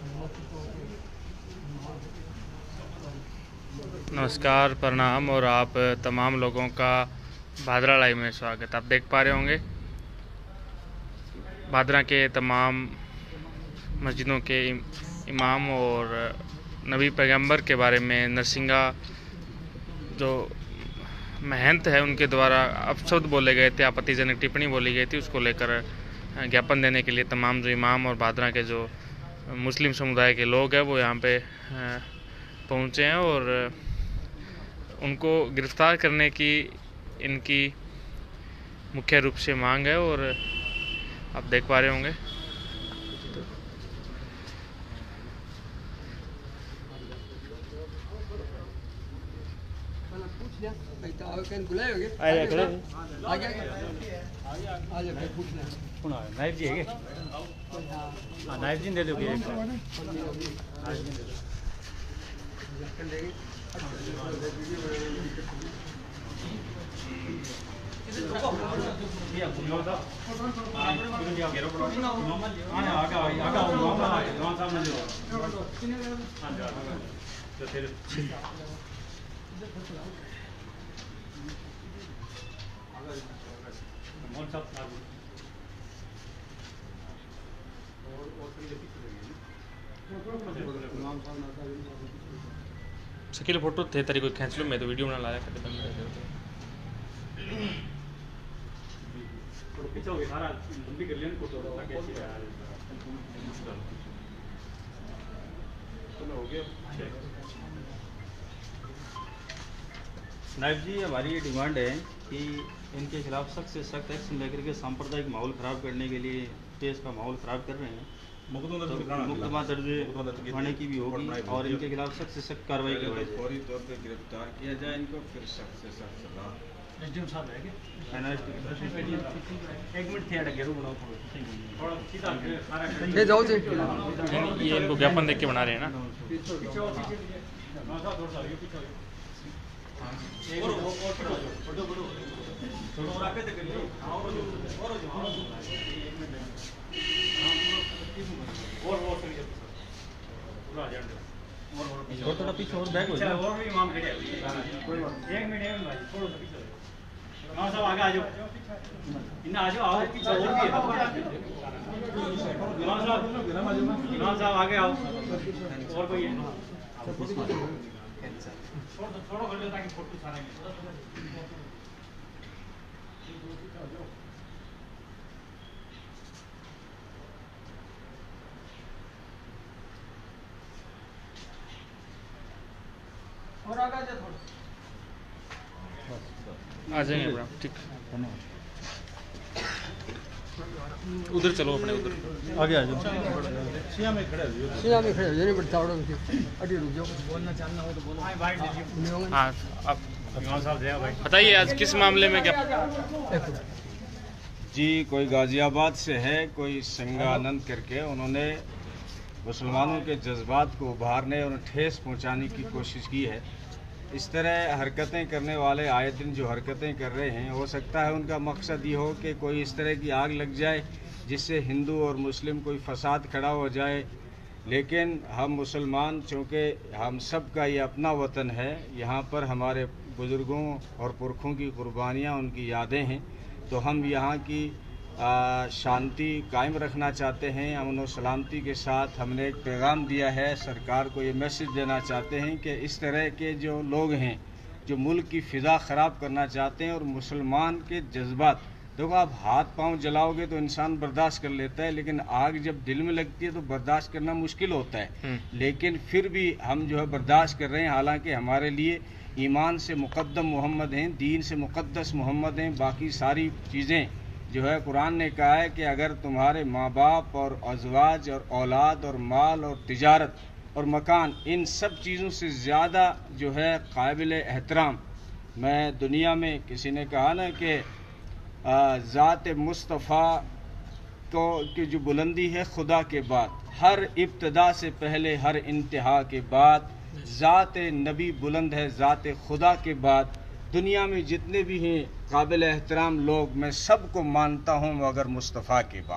नमस्कार, प्रणाम और आप तमाम लोगों का भादरा लाइव में स्वागत। आप देख पा रहे होंगे भादरा के तमाम मस्जिदों के इमाम और नबी पैगंबर के बारे में नरसिंगा जो महंत है उनके द्वारा अपशब्द बोले गए थे, आपत्तिजनक टिप्पणी बोली गई थी, उसको लेकर ज्ञापन देने के लिए तमाम जो इमाम और भादरा के जो मुस्लिम समुदाय के लोग हैं वो यहाँ पे पहुँचे हैं और उनको गिरफ्तार करने की इनकी मुख्य रूप से मांग है। और आप देख पा रहे होंगे नाइफ जी है नाइफ जी दे दो शकील फोटो थे तेरी कोई खींच लो, मैं तो वीडियो बना लाया करते बंद कर नायब जी, हमारी ये डिमांड है कि इनके खिलाफ सख्त से सख्त एक्शन लेकर के सांप्रदायिक माहौल ख़राब करने के लिए देश का माहौल ख़राब कर रहे हैं, मुकदमा दर्ज होने की भी होगी और इनके खिलाफ सख्त से सख्त कार्रवाई करवाई जाए। फौरी तौर पर गिरफ्तार किया जाए इनको, फिर सख्त से सख्त सजा। ये इनको ज्ञापन देख के बना रहे हैं ना। और थोड़ा पीछे और बैक हो जाए। और भी इमाम खड़े हैं। एक मिनट भाई, थोड़ा सा पीछे इमाम साहब आगे आ जाओ। इन्ना आ जाओ, आओ पीछे और भी है। इमाम साहब आगे आओ। और कोई है? थोड़ा कर लो ताकि फोटो सारा और आगे आ जाओ थोड़ा। आ जाएंगे मैडम, ठीक। उधर चलो, अपने उधर आगे आ जाओ। सिया में खड़े हो जाओ, नहीं बढ़ता अड़ी रुक जाओ। बोलना चाहना हो तो बोलो। भाई हाँ, आप इमाम साहब जय भाई, बताइए आज किस मामले में क्या? जी, कोई गाजियाबाद से है, कोई संगानंद करके, उन्होंने मुसलमानों के जज्बात को उभारने और ठेस पहुंचाने की कोशिश की है। इस तरह हरकतें करने वाले आए दिन जो हरकतें कर रहे हैं, हो सकता है उनका मकसद ये हो कि कोई इस तरह की आग लग जाए जिससे हिंदू और मुस्लिम कोई फसाद खड़ा हो जाए। लेकिन हम मुसलमान, चूँकि हम सब का ये अपना वतन है, यहाँ पर हमारे बुज़ुर्गों और पुरखों की कुर्बानियाँ, उनकी यादें हैं, तो हम यहाँ की शांति कायम रखना चाहते हैं। अमन और सलामती के साथ हमने एक पैगाम दिया है, सरकार को ये मैसेज देना चाहते हैं कि इस तरह के जो लोग हैं जो मुल्क की फ़िज़ा ख़राब करना चाहते हैं और मुसलमान के जज्बात, देखो आप हाथ पांव जलाओगे तो इंसान बर्दाश्त कर लेता है, लेकिन आग जब दिल में लगती है तो बर्दाश्त करना मुश्किल होता है। लेकिन फिर भी हम जो है बर्दाश्त कर रहे हैं, हालांकि हमारे लिए ईमान से मुक़द्दम मोहम्मद हैं, दीन से मुक़द्दस मोहम्मद हैं। बाकी सारी चीज़ें जो है कुरान ने कहा है कि अगर तुम्हारे माँ बाप और अज़वाज और औलाद और माल और तिजारत और मकान, इन सब चीज़ों से ज़्यादा जो है काबिल एहतराम, मैं दुनिया में, किसी ने कहा ना कि ज़ात मुस्तफ़ा को की जो बुलंदी है खुदा के बाद, हर इब्तदा से पहले हर इंतहा के बाद ज़ात नबी बुलंद है, ज़ात खुदा के बाद। दुनिया में जितने भी हैं काबिल एहतराम लोग, मैं सबको मानता हूँ मगर मुस्तफ़ा के बाद।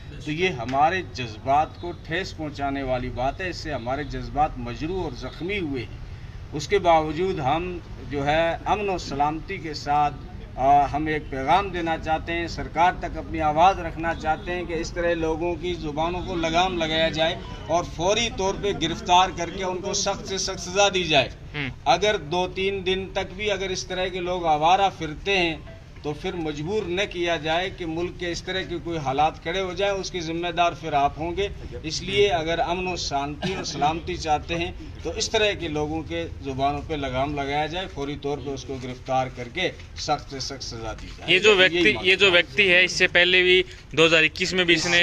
तो ये हमारे जज्बात को ठेस पहुंचाने वाली बात है। इससे हमारे जज्बात मजरूह और ज़ख्मी हुए हैं। उसके बावजूद हम जो है अमन और सलामती के साथ हम एक पैगाम देना चाहते हैं, सरकार तक अपनी आवाज़ रखना चाहते हैं कि इस तरह लोगों की ज़ुबानों को लगाम लगाया जाए और फौरी तौर पे गिरफ्तार करके उनको सख्त से सख्त सज़ा दी जाए। अगर 2-3 दिन तक भी अगर इस तरह के लोग आवारा फिरते हैं तो फिर मजबूर न किया जाए कि मुल्क के इस तरह के कोई हालात खड़े हो जाए, उसके जिम्मेदार फिर आप होंगे। इसलिए अगर अमन और शांति और सलामती चाहते हैं तो इस तरह के लोगों के जुबानों पे लगाम लगाया जाए, फौरी तौर पे उसको गिरफ्तार करके सख्त से सख्त सजा दी जाए। ये जो व्यक्ति है इससे पहले भी 2021 में भी इसने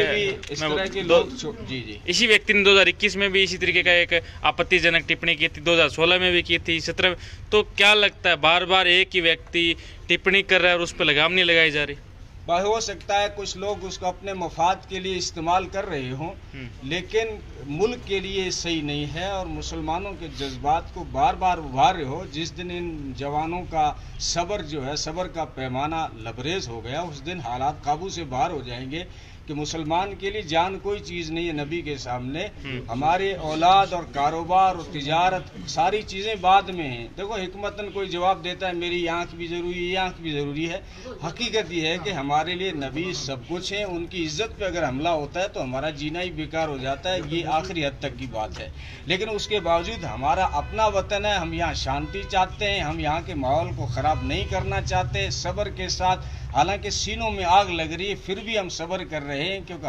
इस तरह के लोग जी इसी व्यक्ति ने 2021 में भी इसी तरीके का एक आपत्तिजनक टिप्पणी की थी, 2016 में भी की थी, 17। तो क्या लगता है बार बार एक ही व्यक्ति टिप्पणी कर रहा है और उस पर लगाम नहीं लगाई जा रही? हो सकता है कुछ लोग उसको अपने मफाद के लिए इस्तेमाल कर रहे हों, लेकिन मुल्क के लिए सही नहीं है और मुसलमानों के जज्बात को बार बार उभार रहे हो। जिस दिन इन जवानों का सब्र जो है, सब्र का पैमाना लबरेज हो गया, उस दिन हालात काबू से बाहर हो जाएंगे कि मुसलमान के लिए जान कोई चीज़ नहीं है नबी के सामने। हमारे औलाद और कारोबार और तिजारत सारी चीज़ें बाद में हैं। देखो हिकमतन कोई जवाब देता है मेरी आँख भी ज़रूरी है, ये आँख भी ज़रूरी है। हकीकत ये है कि हमारे लिए नबी सब कुछ है, उनकी इज्जत पे अगर हमला होता है तो हमारा जीना ही बेकार हो जाता है। ये आखिरी हद तक की बात है। लेकिन उसके बावजूद हमारा अपना वतन है, हम यहाँ शांति चाहते हैं, हम यहाँ के माहौल को ख़राब नहीं करना चाहते। सब्र के साथ, हालांकि सीनों में आग लग रही है, फिर भी हम सब्र कर रहे हैं क्योंकि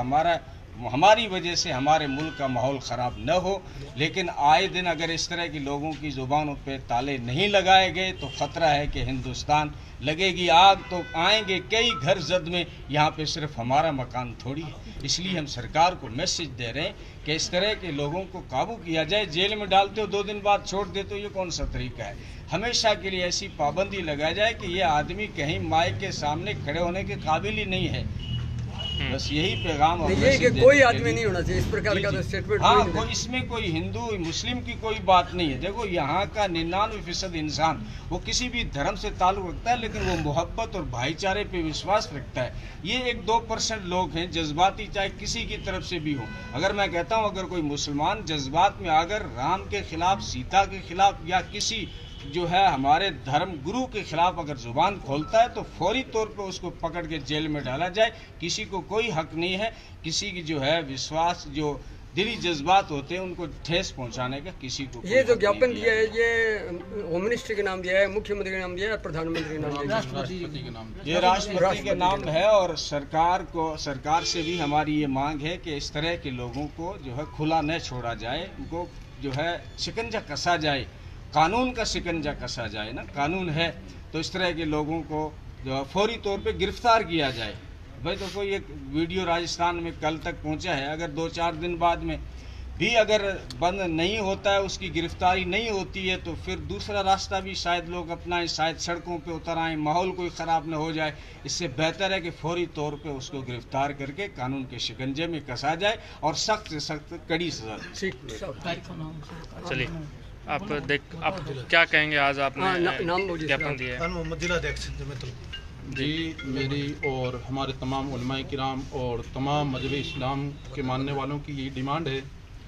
हमारी वजह से हमारे मुल्क का माहौल ख़राब न हो। लेकिन आए दिन अगर इस तरह की लोगों की ज़ुबानों पे ताले नहीं लगाए गए तो ख़तरा है कि हिंदुस्तान लगेगी आग तो आएंगे कई घर जद में, यहाँ पे सिर्फ हमारा मकान थोड़ी है। इसलिए हम सरकार को मैसेज दे रहे हैं कि इस तरह के लोगों को काबू किया जाए। जेल में डालते हो 2 दिन बाद छोड़ देते हो, ये कौन सा तरीका है? हमेशा के लिए ऐसी पाबंदी लगाई जाए कि ये आदमी कहीं माइक के सामने खड़े होने के काबिल ही नहीं है। बस यही पैगाम कि कोई आदमी नहीं होना चाहिए इस प्रकार का स्टेटमेंट। हाँ, इसमें कोई हिंदू मुस्लिम की कोई बात नहीं है। देखो यहाँ का 99% इंसान वो किसी भी धर्म से ताल्लुक रखता है, लेकिन वो मोहब्बत और भाईचारे पे विश्वास रखता है। ये 1-2% लोग हैं जज्बाती, चाहे किसी की तरफ से भी हो। अगर मैं कहता हूँ अगर कोई मुसलमान जज्बात में आकर राम के खिलाफ, सीता के खिलाफ या किसी जो है हमारे धर्म गुरु के खिलाफ अगर जुबान खोलता है तो फौरी तौर पे उसको पकड़ के जेल में डाला जाए। किसी को कोई हक नहीं है किसी की जो है विश्वास, जो दिली जज्बात होते हैं उनको ठेस पहुंचाने का किसी को। ये जो ज्ञापन दिया है ये होम मिनिस्टर के नाम दिया है, मुख्यमंत्री के नाम दिया है, प्रधानमंत्री के नाम दिया है, ये राष्ट्रपति के नाम है। और सरकार से भी हमारी ये मांग है कि इस तरह के लोगों को जो है खुला न छोड़ा जाए, उनको जो है शिकंजा कसा जाए, कानून का शिकंजा कसा जाए ना। कानून है तो इस तरह के लोगों को जो फौरी तौर पे गिरफ्तार किया जाए। भाई तो कोई एक वीडियो राजस्थान में कल तक पहुंचा है, अगर 2-4 दिन बाद में भी अगर बंद नहीं होता है, उसकी गिरफ्तारी नहीं होती है तो फिर दूसरा रास्ता भी शायद लोग अपनाएं, शायद सड़कों पे उतर आएँ, माहौल कोई ख़राब न हो जाए। इससे बेहतर है कि फौरी तौर पे उसको गिरफ्तार करके कानून के शिकंजे में कसा जाए और सख्त से सख्त कड़ी सजा दी। चलिए आप क्या कहेंगे? आज आपने ज्ञापन दिया है। जी, मेरी और हमारे तमाम उलमाए किराम और तमाम मजहब इस्लाम के मानने वालों की ये डिमांड है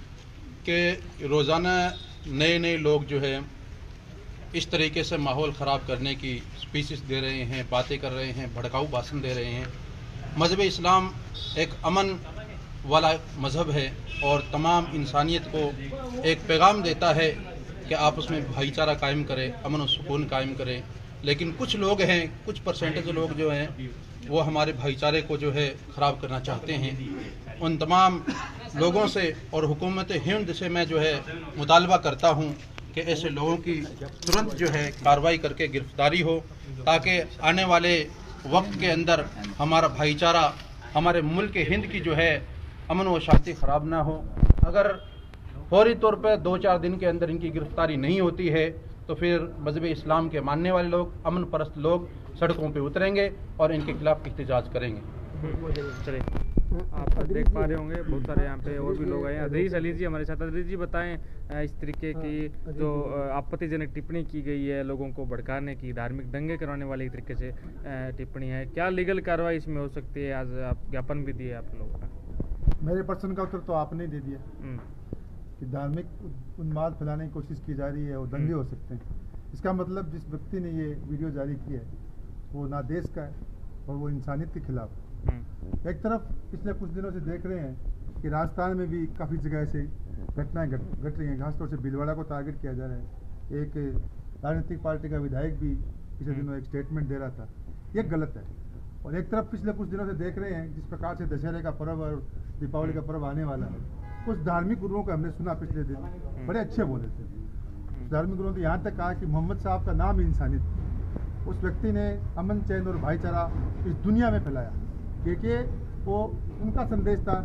कि रोज़ाना नए लोग जो है इस तरीके से माहौल ख़राब करने की स्पीचेस दे रहे हैं, बातें कर रहे हैं, भड़काऊ भाषण दे रहे हैं। मजहब इस्लाम एक अमन वाला मज़हब है और तमाम इंसानियत को एक पैगाम देता है कि आपस में भाईचारा कायम करें, अमन और सुकून कायम करें। लेकिन कुछ लोग हैं, कुछ परसेंटेज लोग जो हैं वो हमारे भाईचारे को जो है ख़राब करना चाहते हैं। उन तमाम लोगों से और हुकूमत हिंद से मैं जो है मुतालबा करता हूँ कि ऐसे लोगों की तुरंत जो है कार्रवाई करके गिरफ्तारी हो, ताकि आने वाले वक्त के अंदर हमारा भाईचारा, हमारे मुल्क हिंद की जो है अमन व शांति ख़राब ना हो। अगर फौरी तौर पर 2-4 दिन के अंदर इनकी गिरफ्तारी नहीं होती है तो फिर मज़हब इस्लाम के मानने वाले लोग, अमन परस्त लोग सड़कों पे उतरेंगे और इनके खिलाफ एहतजाज करेंगे। आप देख पा रहे होंगे बहुत सारे यहाँ पे और भी लोग आए हैं। अदरीस अली जी हमारे साथ। अदरीस जी बताएं इस तरीके की जो आपत्तिजनक टिप्पणी की गई है, लोगों को भड़काने की, धार्मिक दंगे करवाने वाली तरीके से टिप्पणी है, क्या लीगल कार्रवाई इसमें हो सकती है? आज आप ज्ञापन भी दिए आप लोगों का। मेरे प्रश्न का उत्तर तो आपने ही दे दिया कि धार्मिक उन्माद फैलाने की कोशिश की जा रही है और दंगे हो सकते हैं। इसका मतलब जिस व्यक्ति ने ये वीडियो जारी की है वो ना देश का है और वो इंसानियत के खिलाफ है। एक तरफ पिछले कुछ दिनों से देख रहे हैं कि राजस्थान में भी काफ़ी जगह ऐसे घटनाएं घट रही हैं, खासतौर से भीलवाड़ा को टारगेट किया जा रहा है। एक राजनीतिक पार्टी का विधायक भी पिछले दिनों एक स्टेटमेंट दे रहा था, ये गलत है। और एक तरफ पिछले कुछ दिनों से देख रहे हैं जिस प्रकार से दशहरे का पर्व और दीपावली का पर्व आने वाला है, कुछ धार्मिक गुरुओं को हमने सुना पिछले दिन, बड़े अच्छे बोले थे। धार्मिक गुरुओं ने यहाँ तक कहा कि मोहम्मद साहब का नाम ही इंसानियत। उस व्यक्ति ने अमन, चैन और भाईचारा इस दुनिया में फैलाया, क्योंकि वो उनका संदेश था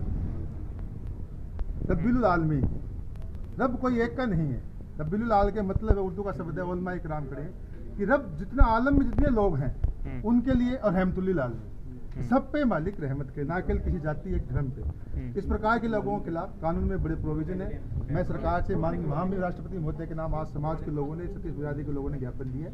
रब्बिल आलमीन, रब कोई एक का नहीं है। रब्बिल आल के मतलब है, उर्दू का शब्द है, उलमा इकराम करें कि रब जितना आलम में जितने लोग हैं उनके लिए, और रहमतुल्लिल आलमीन, सब पे मालिक रहमत के, ना केवल किसी जाति एक धर्म पे। इस प्रकार के लोगों के खिलाफ कानून में बड़े प्रोविजन है। मैं सरकार से माननीय महामहिम राष्ट्रपति महोदय के नाम आज समाज के लोगों ने, सतीश बिरादरी के लोगों ने ज्ञापन दिया।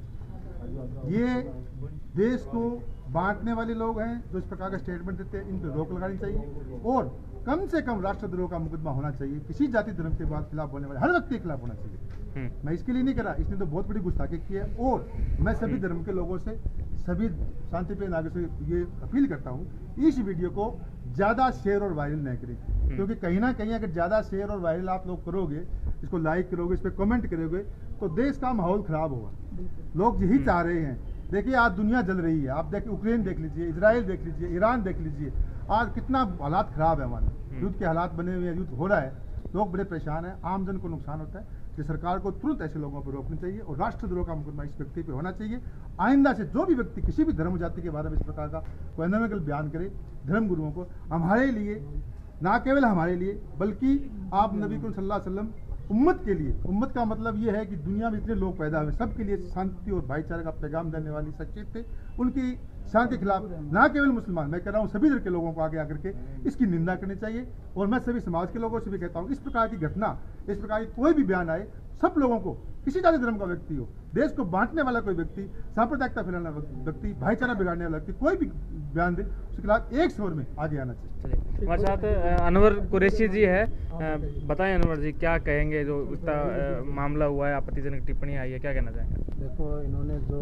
ये देश को बांटने वाले लोग हैं जो इस प्रकार का स्टेटमेंट देते हैं, इन पर रोक लगानी चाहिए और कम से कम राष्ट्रद्रोह का मुकदमा होना चाहिए। किसी जाति धर्म के खिलाफ होने वाले हर व्यक्ति के खिलाफ होना चाहिए। मैं इसके लिए नहीं करा, इसने तो बहुत बड़ी गुस्ताखी की है। और मैं सभी धर्म के लोगों से, सभी शांतिप्रिय नागरिक से ये अपील करता हूँ, इस वीडियो को ज़्यादा शेयर और वायरल नहीं करें, क्योंकि कहीं ना कहीं अगर ज़्यादा शेयर और वायरल आप लोग करोगे, इसको लाइक करोगे, इस पर कमेंट करोगे, तो देश का माहौल खराब होगा। लोग यही चाह रहे हैं। देखिए आज दुनिया जल रही है, आप देखिए यूक्रेन देख लीजिए, इजराइल देख लीजिए, ईरान देख लीजिए, आज कितना हालात खराब है हमारे, युद्ध के हालात बने हुए हैं, युद्ध हो रहा है, लोग बड़े परेशान हैं, आमजन को नुकसान होता है। कि सरकार को तुरंत ऐसे लोगों पर रोकनी चाहिए और राष्ट्रद्रोह का मुकदमा इस व्यक्ति पे होना चाहिए। आइंदा से जो भी व्यक्ति किसी भी धर्म जाति के बारे में इस प्रकार का कोई अनर्गल बयान करे, धर्म गुरुओं को, हमारे लिए, ना केवल हमारे लिए बल्कि आप नबी सल्लल्लाहु अलैहि वसल्लम उम्मत के लिए, उम्मत का मतलब ये है कि दुनिया में इतने लोग पैदा हुए, सबके लिए शांति और भाईचारे का पैगाम देने वाली शख्सियत थे। उनकी शांति के खिलाफ ना केवल मुसलमान, मैं कह रहा हूँ सभी धर्म के लोगों को आगे आकर के इसकी निंदा करनी चाहिए। और मैं सभी समाज के लोगों से भी कहता हूँ, इस प्रकार की घटना, इस प्रकार की कोई भी बयान आए, सब लोगों को, किसी जाति धर्म का व्यक्ति हो, देश को बांटने वाला कोई व्यक्ति, सांप्रदायिकता फैलाने वाला व्यक्ति, भाईचारा बिगाड़ने वाला व्यक्ति, कोई भी बयान दे, उसके खिलाफ एक स्वर में आगे आना चाहिए। हमारे साथ अनवर कुरैशी जी है। बताएं अनवर जी, क्या कहेंगे जो इतना मामला हुआ है, आपत्तिजनक टिप्पणी आई है, क्या कहना चाहेंगे? देखो, इन्होंने जो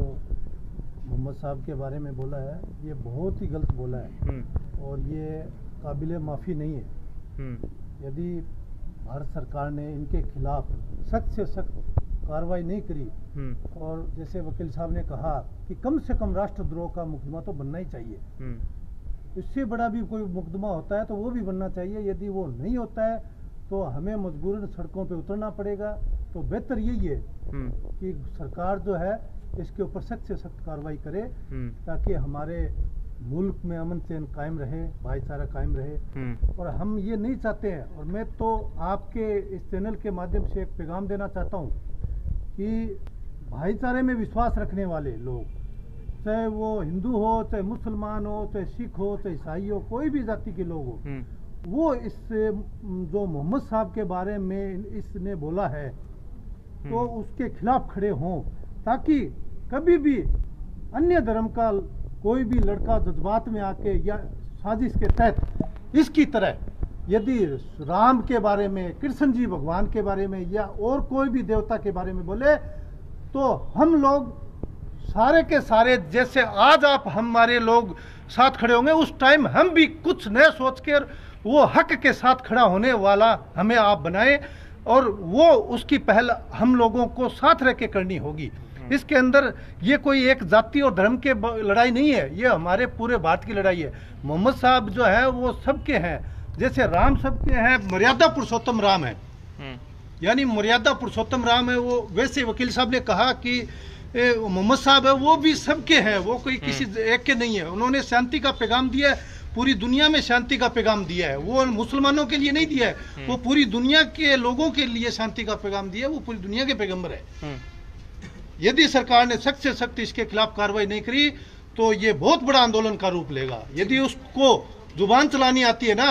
मोहम्मद साहब के बारे में बोला है, ये बहुत ही गलत बोला है और ये काबिले माफ़ी नहीं है। यदि भारत सरकार ने इनके खिलाफ सख्त से सख्त कार्रवाई नहीं करी और जैसे वकील साहब ने कहा कि कम से कम राष्ट्रद्रोह का मुकदमा तो बनना ही चाहिए, इससे बड़ा भी कोई मुकदमा होता है तो वो भी बनना चाहिए। यदि वो नहीं होता है तो हमें मजबूरन सड़कों पे उतरना पड़ेगा। तो बेहतर यही है कि सरकार जो है इसके ऊपर सख्त से सख्त कार्रवाई करे ताकि हमारे मुल्क में अमन चैन कायम रहे, भाईचारा कायम रहे। और हम ये नहीं चाहते हैं, और मैं तो आपके इस चैनल के माध्यम से एक पैगाम देना चाहता हूँ कि भाईचारे में विश्वास रखने वाले लोग, चाहे वो हिंदू हो, चाहे मुसलमान हो, चाहे सिख हो, चाहे ईसाई हो, कोई भी जाति के लोग हो, वो इस जो मोहम्मद साहब के बारे में इसने बोला है तो उसके खिलाफ खड़े हों, ताकि कभी भी अन्य धर्म का कोई भी लड़का जज्बात में आके या साजिश के तहत इसकी तरह यदि राम के बारे में, कृष्ण जी भगवान के बारे में या और कोई भी देवता के बारे में बोले, तो हम लोग सारे के सारे, जैसे आज आप हमारे लोग साथ खड़े होंगे, उस टाइम हम भी कुछ नया सोच कर वो हक के साथ खड़ा होने वाला हमें आप बनाएं और वो उसकी पहल हम लोगों को साथ रह के करनी होगी। इसके अंदर ये कोई एक जाति और धर्म के लड़ाई नहीं है, ये हमारे पूरे भारत की लड़ाई है। मोहम्मद साहब जो है वो सबके हैं, जैसे राम सबके हैं, मर्यादा पुरुषोत्तम राम है, यानी मर्यादा पुरुषोत्तम राम है वो, वैसे वकील साहब ने कहा कि मोहम्मद साहब है वो भी सबके हैं, वो कोई किसी एक के नहीं है। उन्होंने शांति का पैगाम दिया है, पूरी दुनिया में शांति का पैगाम दिया है, वो मुसलमानों के लिए नहीं दिया है, वो पूरी दुनिया के लोगों के लिए शांति का पैगाम दिया है, वो पूरी दुनिया के पैगंबर है। यदि सरकार ने सख्त से सख्त इसके खिलाफ कार्रवाई नहीं करी तो ये बहुत बड़ा आंदोलन का रूप लेगा। यदि उसको जुबान चलानी आती है ना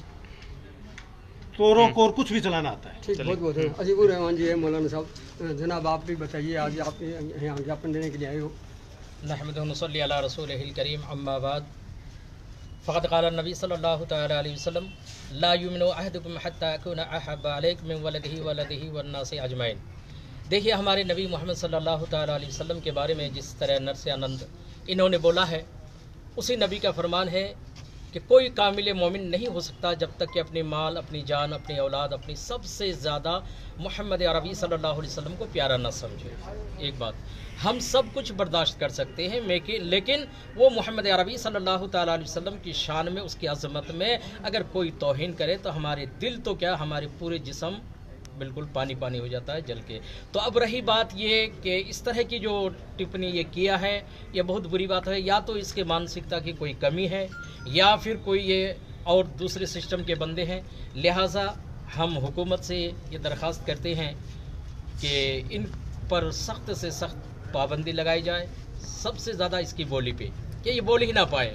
तो और कुछ भी चलाना आता है। ठीक, बहुत बहुत अजीबुर रहमान जी है मौलाना साहब। जनाब आप भी बताइए, आज आप यहाँ ज्ञापन देने के लिए आए हो। नहमदुहु व नसल्ली अला रसूलिहिल करीम, अम्मा बाद, फ़क़द क़ाला नबी सल्लल्लाहु तआला अलैहि वसल्लम ला युमिनु अहदुकुम हत्ता अकूना अहब्बा अलैकुम मिन वलदिही वन्नासि अजमईन। देखिए, हमारे नबी मोहम्मद सल्लल्लाहु तआला अलैहि वसल्लम के बारे में जिस तरह नरसे आनंद इन्होंने बोला है, उसी नबी का फरमान है कि कोई कामिल मोमिन नहीं हो सकता जब तक कि अपने माल, अपनी जान, अपनी औलाद, अपनी सबसे ज़्यादा मोहम्मद अरबी सल्लल्लाहु अलैहि वसल्लम को प्यारा न समझे। एक बात, हम सब कुछ बर्दाश्त कर सकते हैं लेकिन वो मोहम्मद अरबी सल्लल्लाहु ताला अलैहि वसल्लम की शान में, उसकी अज़मत में अगर कोई तौहीन करे तो हमारे दिल तो क्या, हमारे पूरे जिस्म बिल्कुल पानी पानी हो जाता है जल के। तो अब रही बात ये कि इस तरह की जो टिप्पणी ये किया है, ये बहुत बुरी बात है। या तो इसके मानसिकता की कोई कमी है या फिर कोई ये और दूसरे सिस्टम के बंदे हैं। लिहाजा हम हुकूमत से ये दरख्वास्त करते हैं कि इन पर सख्त से सख्त पाबंदी लगाई जाए, सबसे ज़्यादा इसकी बोली पे, कि ये बोल ही ना पाए।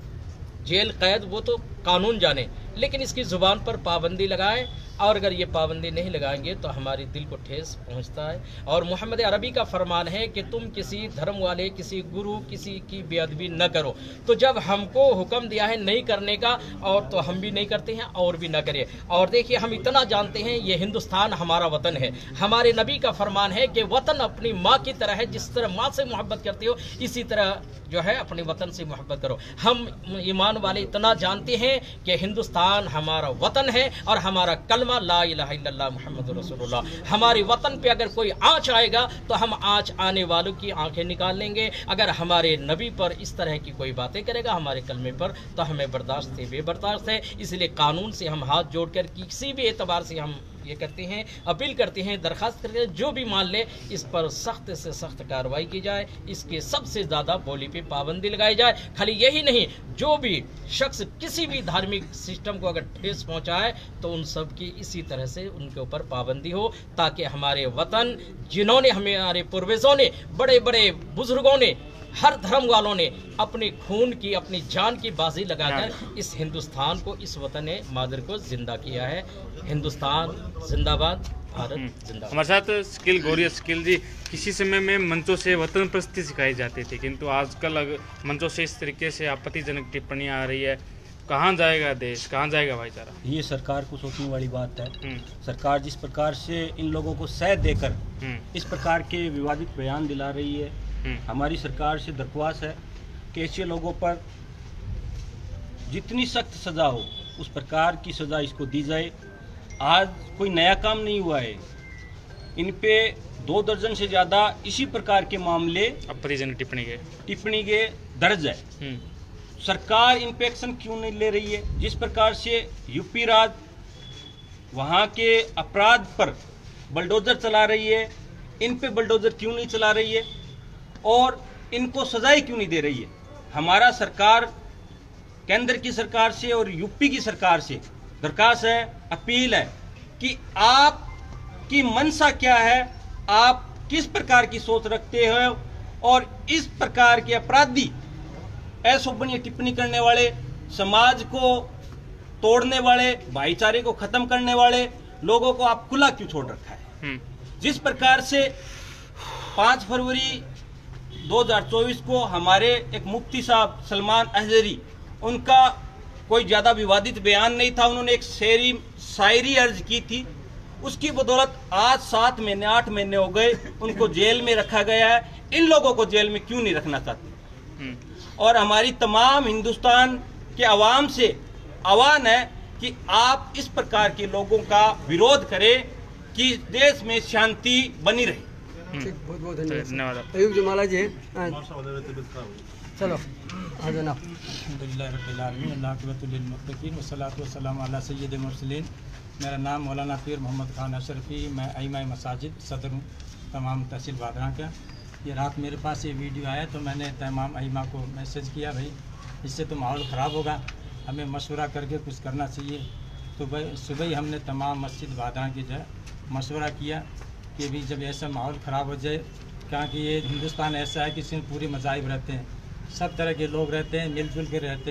जेल कैद वो तो कानून जाने, लेकिन इसकी ज़ुबान पर पाबंदी लगाए। और अगर ये पाबंदी नहीं लगाएंगे तो हमारे दिल को ठेस पहुंचता है। और मोहम्मद अरबी का फरमान है कि तुम किसी धर्म वाले, किसी गुरु, किसी की बेअदबी न करो। तो जब हमको हुक्म दिया है नहीं करने का, और तो हम भी नहीं करते हैं और भी न करें। और देखिए, हम इतना जानते हैं ये हिंदुस्तान हमारा वतन है। हमारे नबी का फरमान है कि वतन अपनी माँ की तरह है, जिस तरह माँ से मोहब्बत करते हो इसी तरह जो है अपने वतन से मोहब्बत करो। हम ईमान वाले इतना जानते हैं कि हिंदुस्तान हमारा वतन है और हमारा कलमा ला इलाहा इल्लल्लाह मुहम्मदुर रसूलुल्लाह। हमारे वतन पे अगर कोई आँच आएगा तो हम आँच आने वालों की आंखें निकाल लेंगे। अगर हमारे नबी पर इस तरह की कोई बातें करेगा, हमारे कलमे पर, तो हमें बर्दाश्त से बेबर्दाश्त है। इसलिए कानून से हम हाथ जोड़कर किसी भी एतबार से हम ये करते हैं, अपील करते हैं, दरख्वास्त करते हैं, जो भी मान ले इस पर सख्त से सख्त कार्रवाई की जाए, इसके सबसे ज़्यादा बोली पे पाबंदी लगाई जाए। खाली यही नहीं, जो भी शख्स किसी भी धार्मिक सिस्टम को अगर ठेस पहुंचाए तो उन सब की इसी तरह से उनके ऊपर पाबंदी हो, ताकि हमारे वतन, जिन्होंने हमारे पूर्वजों ने, बड़े बड़े बुजुर्गों ने, हर धर्म वालों ने अपने खून की, अपनी जान की बाजी लगाकर इस हिंदुस्तान को, इस वतन मादर को जिंदा किया है। हिंदुस्तान जिंदाबाद, भारत जिंदाबाद। हमारे साथ स्किल गौरी स्किल जी, किसी समय में मंचों से वतन प्रस्ती सिखाई जाती थी, किंतु आजकल मंचों से इस तरीके से आपत्तिजनक टिप्पणियां आ रही है। कहाँ जाएगा देश, कहाँ जाएगा भाईचारा? ये सरकार को सोचने वाली बात है। सरकार जिस प्रकार से इन लोगों को सह देकर इस प्रकार के विवादित बयान दिला रही है, हमारी सरकार से दरख्वास्त है कि ऐसे लोगों पर जितनी सख्त सज़ा हो उस प्रकार की सज़ा इसको दी जाए। आज कोई नया काम नहीं हुआ है, इन पे 2 दर्जन से ज़्यादा इसी प्रकार के मामले आपत्तिजनक टिप्पणी के दर्ज है। सरकार इन पे एक्शन क्यों नहीं ले रही है? जिस प्रकार से यूपी राज्य वहाँ के अपराध पर बलडोजर चला रही है, इन पे बलडोजर क्यों नहीं चला रही है और इनको सजाएं क्यों नहीं दे रही है? हमारा सरकार, केंद्र की सरकार से और यूपी की सरकार से दरखास्त है, अपील है कि आपकी मंशा क्या है, आप किस प्रकार की सोच रखते हो और इस प्रकार के अपराधी, अशोभनीय टिप्पणी करने वाले, समाज को तोड़ने वाले, भाईचारे को खत्म करने वाले लोगों को आप खुला क्यों छोड़ रखा है? जिस प्रकार से 5 फरवरी 2024 को हमारे एक मुफ्ती साहब सलमान अहजरी, उनका कोई ज़्यादा विवादित बयान नहीं था, उन्होंने एक शायरी अर्ज की थी, उसकी बदौलत आज 7 महीने 8 महीने हो गए उनको जेल में रखा गया है। इन लोगों को जेल में क्यों नहीं रखना चाहते? और हमारी तमाम हिंदुस्तान के अवाम से आह्वान है कि आप इस प्रकार के लोगों का विरोध करें कि देश में शांति बनी रहे। बहुत बहुत धन्यवाद। अयूब जमाला जी, चलो आ जाना। मेरा नाम मौलाना पीर मोहम्मद खान अशरफी, मैं आइमा मसाजिद सदर हूँ तमाम तहसील बादरा का। ये रात मेरे पास ये वीडियो आया तो मैंने तमाम आइमा को मैसेज किया, भाई इससे तो माहौल ख़राब होगा, हमें मशवरा करके कुछ करना चाहिए। तो भाई सुबह ही हमने तमाम मस्जिद बादरा की जो है मशवरा किया कि भी जब ऐसा माहौल ख़राब हो जाए, क्योंकि ये हिंदुस्तान ऐसा है कि इसमें पूरे मज़ाहिब रहते हैं, सब तरह के लोग रहते हैं, मिलजुल के रहते हैं।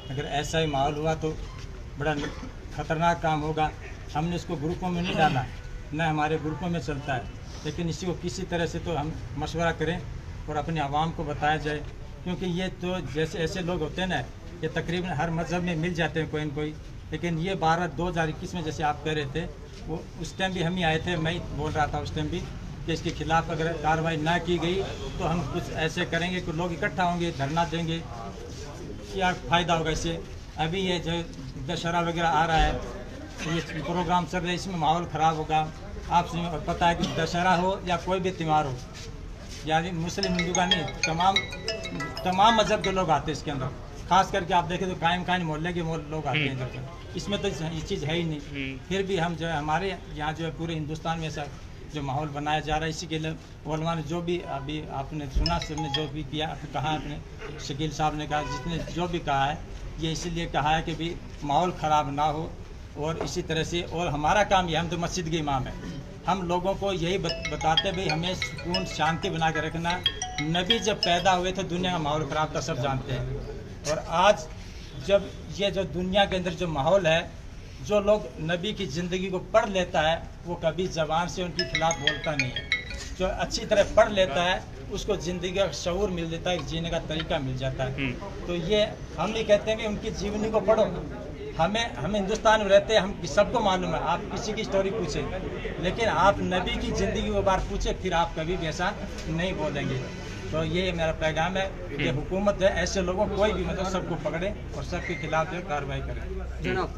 अगर ऐसा ही माहौल हुआ तो बड़ा खतरनाक काम होगा। हमने इसको ग्रुपों में नहीं डाला, न हमारे ग्रुपों में चलता है, लेकिन इसी को किसी तरह से तो हम मशवरा करें और अपने आवाम को बताया जाए, क्योंकि ये तो जैसे ऐसे लोग होते हैं ना, ये तकरीबन हर मज़हब में मिल जाते हैं कोई न कोई, लेकिन ये 2021 में जैसे आप कह रहे थे, वो उस टाइम भी हम ही आए थे, मैं ही बोल रहा था उस टाइम भी कि इसके खिलाफ़ अगर कार्रवाई ना की गई तो हम कुछ ऐसे करेंगे कि लोग इकट्ठा होंगे, धरना देंगे, क्या फ़ायदा होगा इससे। अभी ये जो दशहरा वगैरह आ रहा है, ये प्रोग्राम चल रहे हैं, इसमें माहौल ख़राब होगा। आपसे पता है कि दशहरा हो या कोई भी त्यौहार हो, यानी मुस्लिम हिंदू का नहीं, तमाम मज़हब के लोग आते हैं इसके अंदर। खास करके आप देखें तो कायम मोहल्ले के लोग आते हैं इधर, इसमें तो ये चीज़ है ही नहीं। फिर भी हम जो है हमारे यहाँ जो है पूरे हिंदुस्तान में ऐसा जो माहौल बनाया जा रहा है, इसी के लिए उलमा ने जो भी अभी आपने सुना, सबने जो भी किया कहा, आपने शकील साहब ने कहा, जिसने जो भी कहा है, ये इसीलिए कहा है कि भी माहौल ख़राब ना हो। और इसी तरह से और हमारा काम ये, हम तो मस्जिद के इमाम हैं, हम लोगों को यही बताते भाई हमें सुकून शांति बना के रखना। नबी जब पैदा हुए थे दुनिया का माहौल ख़राब था, सब जानते हैं। और आज जब ये जो दुनिया के अंदर जो माहौल है, जो लोग नबी की ज़िंदगी को पढ़ लेता है वो कभी ज़बान से उनके खिलाफ बोलता नहीं है। जो अच्छी तरह पढ़ लेता है उसको ज़िंदगी का शऊर मिल जाता है, जीने का तरीका मिल जाता है। तो ये हम ही कहते हैं कि उनकी जीवनी को पढ़ो। हम हिंदुस्तान में रहते हैं, हम सबको मालूम है, आप किसी की स्टोरी पूछें, लेकिन आप नबी की ज़िंदगी को बार पूछे फिर आप कभी भी ऐसा नहीं बोलेंगे। तो ये मेरा पैगाम है कि हुकूमत है ऐसे लोगों कोई भी मतलब सबको पकड़े और सबके खिलाफ जो कार्रवाई करे। जनाब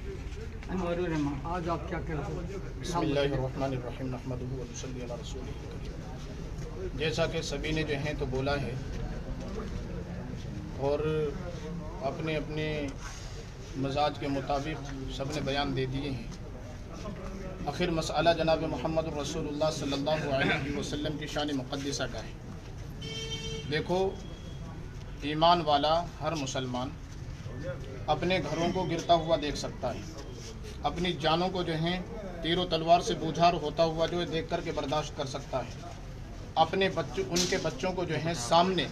आज आप क्या कह रहे हैं? बिस्मिल्लाहिर्रहमानिर्रहीम, नहमदुहु व नसल्ली अला रसूलिहिल करीम। जैसा कि सभी ने जो है तो बोला है और अपने अपने मजाज के मुताबिक सब ने बयान दे दिए हैं। आखिर मसला जनाब मोहम्मद रसूलुल्लाह सल्लल्लाहु अलैहि वसल्लम की शान मुक़द्दसा का है। देखो, ईमान वाला हर मुसलमान अपने घरों को गिरता हुआ देख सकता है, अपनी जानों को जो है तीरों तलवार से बूझार होता हुआ जो है देख कर के बर्दाश्त कर सकता है। अपने बच्चों, उनके बच्चों को जो है सामने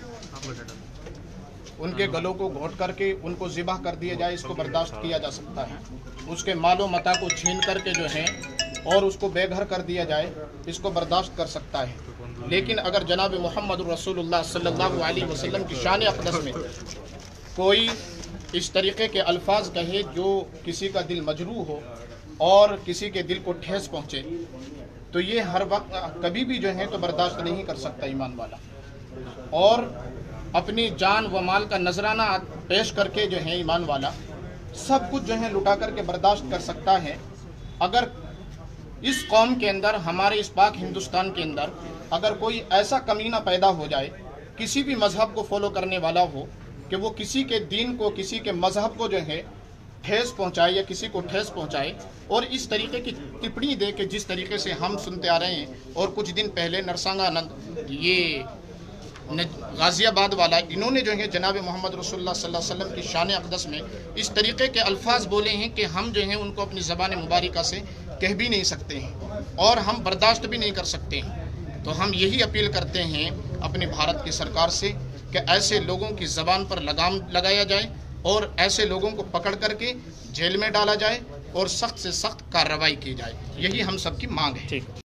उनके गलों को घोट करके उनको ज़िबा कर दिया जाए, इसको बर्दाश्त किया जा सकता है। उसके मालो मता को छीन करके जो है और उसको बेघर कर दिया जाए, इसको बर्दाश्त कर सकता है। लेकिन अगर जनाब मोहम्मद रसूलुल्लाह सल्लल्लाहु अलैहि वसल्लम की शान अक़दस में कोई इस तरीके के अल्फाज कहे जो किसी का दिल मजरूह हो और किसी के दिल को ठेस पहुँचे, तो ये हर वक्त कभी भी जो है तो बर्दाश्त नहीं कर सकता ईमान वाला। और अपनी जान व माल का नजराना पेश करके जो है ईमान वाला सब कुछ जो है लुटा करके बर्दाश्त कर सकता है। अगर इस कौम के अंदर, हमारे इस पाक हिंदुस्तान के अंदर अगर कोई ऐसा कमीना पैदा हो जाए, किसी भी मजहब को फॉलो करने वाला हो, कि वो किसी के दीन को, किसी के मजहब को जो है ठेस पहुंचाए या किसी को ठेस पहुंचाए और इस तरीके की टिप्पणी दे कि जिस तरीके से हम सुनते आ रहे हैं। और कुछ दिन पहले नरसंगानंद, ये गाज़ियाबाद वाला, इन्होंने जो है जनाब मोहम्मद रसूलुल्लाह सल्लल्लाहु अलैहि वसल्लम की शान अक़दस में इस तरीके के अल्फाज बोले हैं कि हम जो हैं उनको अपनी ज़बान मुबारका से कह भी नहीं सकते हैं और हम बर्दाश्त भी नहीं कर सकते हैं। तो हम यही अपील करते हैं अपने भारत की सरकार से कि ऐसे लोगों की ज़बान पर लगाम लगाया जाए और ऐसे लोगों को पकड़ करके जेल में डाला जाए और सख्त से सख्त कार्रवाई की जाए। यही हम सबकी मांग है।